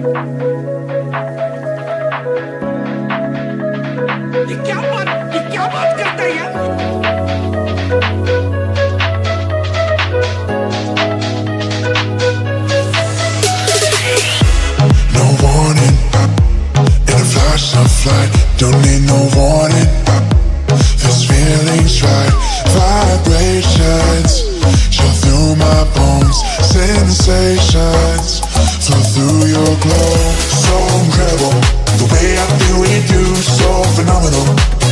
क्या बात करता है यार? No warning, in a flash of light, don't need no warning. This feeling's right, vibrations chill through my bones, sensations flow through your glow. So incredible, the way I feel with you, so phenomenal.